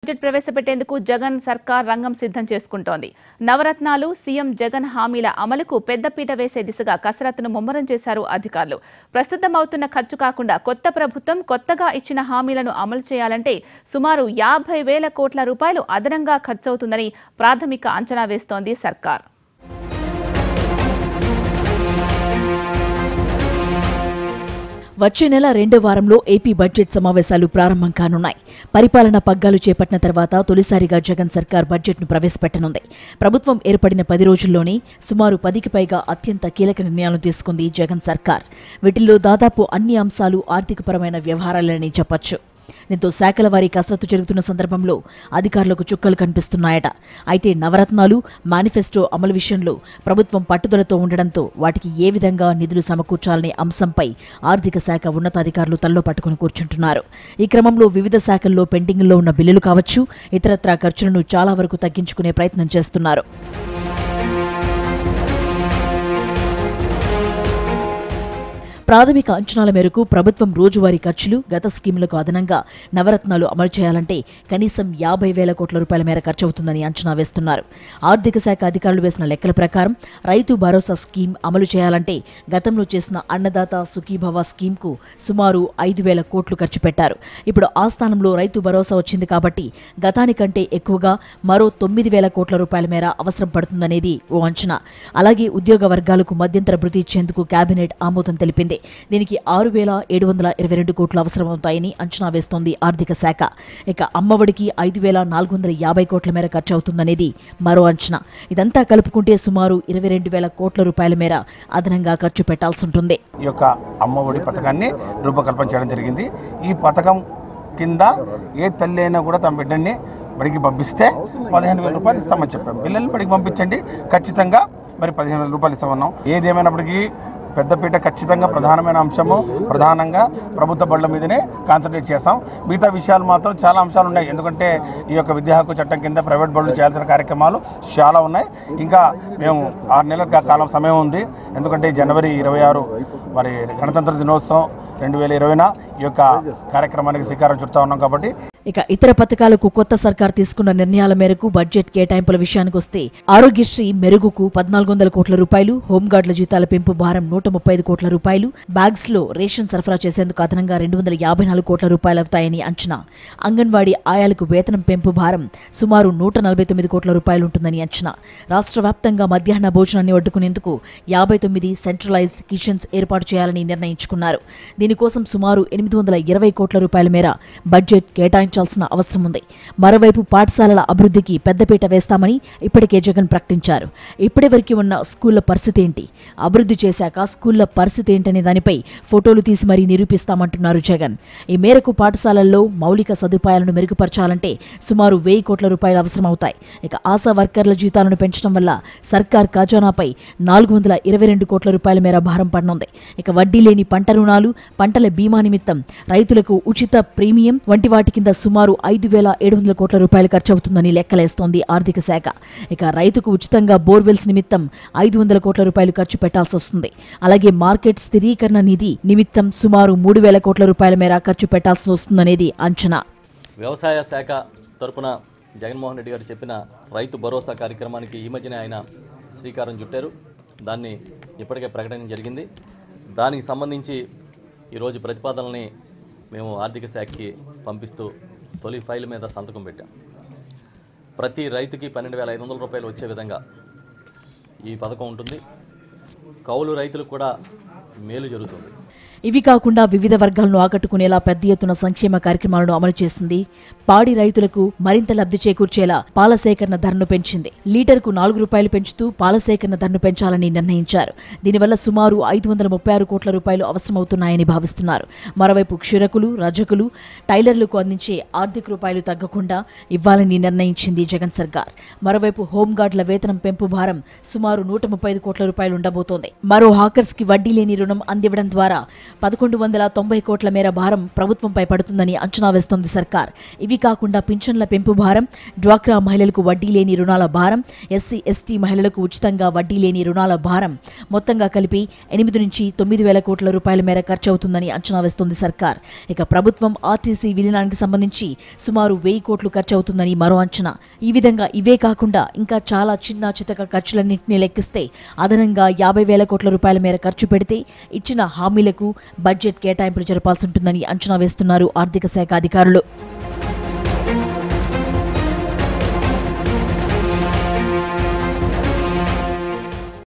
Budget ప్రవేశపెట్టేందుకు Jagan సర్కార్ రంగం సిద్ధం చేసుకుంటోంది. నవరత్నాలు, సీఎం జగన్ హామీల అమలుకు పెద్దపీట వేసే దిశగా కసరత్తును ముమ్మరం చేశారు అధికారులు. ప్రస్తుతం అవుతున్న ఖర్చు కాకుండా కొత్త ప్రభుత్వం కొత్తగా ఇచ్చిన హామీలను అమలు చేయాలంటే సుమారు 50,000 కోట్ల రూపాయలు అదనంగా ఖర్చవుతుందని ప్రాథమిక అంచనా వేస్తోంది సర్కార్. వచ్చే నెల 2వ వారంలో ఏపీ బడ్జెట్ సమావేశాలు ప్రారంభం కానున్నాయి. పరిపాలన పగ్గాలు చేపట్టిన తర్వాత తొలిసారిగా జగన్ సర్కార్ బడ్జెట్ను ప్రవేశపెట్టనుంది. ప్రభుత్వం ఏర్పడిన 10 రోజుల్లోనే సుమారు 10కి పైగా అత్యంత కీలక నిర్ణయాలు తీసుకుంది జగన్ సర్కార్. వీటిల్లో దాదాపు అన్ని అంశాలు ఆర్థికపరమైన వ్యవహారాలని చెప్పొచ్చు. దీంతో శాఖల వారీ కసరత్తు జరుగుతున్న సందర్భంలో అధికారులకు చుక్కలు కనిపిస్తున్నాయట. అయితే నవరత్నాలు, మేనిఫెస్టో అమలు విషయంలో ప్రభుత్వం పట్టుదలతో ఉండడంతో వాటికి ఏ విధంగా నిధులు సమకూర్చాలనే అంశంపై ఆర్థిక శాఖ ఉన్నతాధికారులు తల్లో పట్టుకుని కూర్చుంటున్నారు. ఈ క్రమంలో వివిధ శాఖల్లో పెండింగ్లో ఉన్న బిల్లులు కావచ్చు, ఇతరత్రా ఖర్చులను చాలా వరకు తగ్గించుకునే ప్రయత్నం చేస్తున్నారు. ప్రాథమిక అంచనాల మేరకు ప్రభుత్వం రోజువారీ ఖర్చులు, గత స్కీములకు అదనంగా నవరత్నాలు అమలు చేయాలంటే కనీసం 50,000 కోట్ల రూపాయల మేర ఖర్చవుతుందని అంచనా వేస్తున్నారు. ఆర్థిక శాఖ అధికారులు వేసిన లెక్కల ప్రకారం రైతు భరోసా స్కీమ్ అమలు చేయాలంటే గతంలో చేసిన అన్నదాత సుఖీభవ స్కీమ్కు సుమారు 5,000 కోట్లు ఖర్చు పెట్టారు. ఇప్పుడు ఆ స్థానంలో రైతు భరోసా వచ్చింది కాబట్టి గతానికంటే ఎక్కువగా మరో 9,000 కోట్ల రూపాయల మేర అవసరం పడుతుందనేది ఓ అంచనా. అలాగే ఉద్యోగ వర్గాలకు మధ్యంతర భృతి ఇచ్చేందుకు కేబినెట్ ఆమోదం తెలిపింది. దీనికి 6,722 కోట్లు అవసరమవుతాయని అంచనా వేస్తోంది ఆర్థిక శాఖ. ఇక అమ్మఒడికి 5,450 కోట్ల మేర ఖర్చు అవుతుందనేది మరో అంచనా. ఇదంతా కలుపుకుంటే సుమారు 22,000 కోట్ల రూపాయల మేర అదనంగా ఖర్చు పెట్టాల్సి ఉంటుంది. ఈ యొక్క అమ్మఒడి పథకాన్ని రూపకల్పన చేయడం జరిగింది. ఈ పథకం కింద ఏ తల్లి అయినా కూడా తమ బిడ్డని బడికి పంపిస్తే 15,000 రూపాయలు ఇస్తామని చెప్పాం. పిల్లల్ని బడికి పంపించండి, ఖచ్చితంగా మరి 15,000 రూపాయలు ఇస్తామన్నాం. ఏదేమైనప్పటికీ పెద్దపీట ఖచ్చితంగా ప్రధానమైన అంశము, ప్రధానంగా ప్రభుత్వ బడుల మీదనే కాన్సన్ట్రేట్ చేస్తాం. మిగతా విషయాలు మాత్రం చాలా అంశాలు ఉన్నాయి. ఎందుకంటే ఈ యొక్క విద్యా హక్కు చట్టం కింద ప్రైవేట్ బడులు చేయాల్సిన కార్యక్రమాలు చాలా ఉన్నాయి. ఇంకా మేము 6 నెలల కాలం సమయం ఉంది. ఎందుకంటే జనవరి 26 మరి గణతంత్ర దినోత్సవం 2020న ఈ యొక్క కార్యక్రమానికి శ్రీకారం చుడతా ఉన్నాం. కాబట్టి ఇక ఇతర పథకాలకు కొత్త సర్కార్ తీసుకున్న నిర్ణయాల మేరకు బడ్జెట్ కేటాయింపుల విషయానికి వస్తే ఆరోగ్యశ్రీ మెరుగుకు 1,400 కోట్ల రూపాయలు, హోంగార్డుల జీతాల పెంపు భారం 135 కోట్ల రూపాయలు, బ్యాగ్స్ లో రేషన్ సరఫరా చేసేందుకు అదనంగా 254 కోట్ల రూపాయలు అవుతాయని అంచనా. అంగన్వాడీ ఆయాలకు వేతనం పెంపు భారం సుమారు 149 కోట్ల రూపాయలు ఉంటుందని అంచనా. రాష్ట్ర వ్యాప్తంగా మధ్యాహ్న భోజనాన్ని వడ్డుకునేందుకు 59 సెంట్రలైజ్డ్ కిచెన్స్ ఏర్పాటు చేయాలని నిర్ణయించుకున్నారు. దీనికోసం సుమారు 820 కోట్ల రూపాయల మేర బడ్జెట్ కేటాయించాల్సిన అవసరం ఉంది. మరోవైపు పాఠశాలల అభివృద్ధికి పెద్దపీట వేస్తామని ఇప్పటికే జగన్ ప్రకటించారు. ఇప్పటివరకు ఉన్న స్కూళ్ల పరిస్థితి ఏంటి, అభివృద్ధి చేశాక స్కూళ్ల పరిస్థితి ఏంటనే దానిపై ఫోటోలు తీసి మరీ నిరూపిస్తామంటున్నారు జగన్. ఈ మేరకు పాఠశాలల్లో మౌలిక సదుపాయాలను మెరుగుపరచాలంటే సుమారు 1,000 కోట్ల రూపాయలు అవసరమవుతాయి. ఇక ఆశా వర్కర్ల జీతాలను పెంచడం వల్ల సర్కార్ ఖజానాపై 422 కోట్ల రూపాయల మేర భారం పడనుంది. ఇక వడ్డీ లేని పంట రుణాలు, పంటల బీమా నిమిత్తం రైతులకు ఉచిత ప్రీమియం వంటి వాటి కింద సుమారు 5,700 కోట్ల రూపాయలు ఖర్చవుతుందని లెక్కలేస్తోంది ఆర్థిక శాఖ. ఇక రైతుకు ఉచితంగా బోర్వెల్స్ నిమిత్తం 500 కోట్ల రూపాయలు ఖర్చు పెట్టాల్సి వస్తుంది. అలాగే మార్కెట్ స్థిరీకరణ నిధి నిమిత్తం సుమారు 3,000 కోట్ల రూపాయల మేర ఖర్చు పెట్టాల్సి వస్తుందనేది అంచనా. వ్యవసాయ శాఖ తరపున జగన్మోహన్ రెడ్డి గారు చెప్పిన రైతు భరోసా కార్యక్రమానికి ఈ మధ్యనే ఆయన శ్రీకారం చుట్టారు. దాన్ని ఇప్పటికే ప్రకటన జరిగింది. దానికి సంబంధించి ఈరోజు ప్రతిపాదనల్ని మేము ఆర్థిక శాఖకి పంపిస్తూ తొలి ఫైల్ మీద సంతకం పెట్టాం. ప్రతి రైతుకి 12,500 రూపాయలు వచ్చే విధంగా ఈ పథకం ఉంటుంది. కౌలు రైతులకు కూడా మేలు జరుగుతుంది. ఇవి కాకుండా వివిధ వర్గాలను ఆకట్టుకునేలా పెద్ద ఎత్తున సంక్షేమ కార్యక్రమాలను అమలు చేసింది. పాడి రైతులకు మరింత లబ్ధి చేకూర్చేలా పాల సేకరణ ధరను పెంచింది. లీటర్కు 4 రూపాయలు పెంచుతూ పాల సేకరణ ధరను పెంచాలని నిర్ణయించారు. దీనివల్ల సుమారు 536 కోట్ల రూపాయలు అవసరమవుతున్నాయని భావిస్తున్నారు. మరోవైపు క్షురకులు, రజకులు, టైలర్లకు అందించే ఆర్థిక రూపాయలు తగ్గకుండా ఇవ్వాలని నిర్ణయించింది జగన్ సర్కార్. మరోవైపు హోంగార్డుల వేతనం పెంపు భారం సుమారు 135 కోట్ల రూపాయలు ఉండబోతోంది. మరో హాకర్స్ కి వడ్డీ లేని రుణం అందివ్వడం ద్వారా 1190 కోట్ల మేర భారం ప్రభుత్వంపై పడుతుందని అంచనా వేస్తోంది సర్కార్. ఇవి కాకుండా పింఛన్ల పెంపు భారం, డ్వాక్రా మహిళలకు వడ్డీ లేని రుణాల భారం, ఎస్సీ ఎస్టీ మహిళలకు ఉచితంగా వడ్డీ లేని రుణాల భారం మొత్తంగా కలిపి 8 నుంచి 9,000 కోట్ల రూపాయల మేర ఖర్చు అవుతుందని అంచనా వేస్తోంది సర్కార్. ఇక ప్రభుత్వం ఆర్టీసీ విలీనానికి సంబంధించి సుమారు 1000 కోట్లు ఖర్చు అవుతుందని మరో అంచనా. ఈ విధంగా ఇవే కాకుండా ఇంకా చాలా చిన్న చితక ఖర్చులన్నింటినీ లెక్కిస్తే అదనంగా 50,000 కోట్ల రూపాయల మేర ఖర్చు పెడితే ఇచ్చిన హామీలకు బడ్జెట్ కేటాయింపులు జరపాల్సి ఉంటుందని అంచనా వేస్తున్నారు ఆర్థిక శాఖ అధికారులు.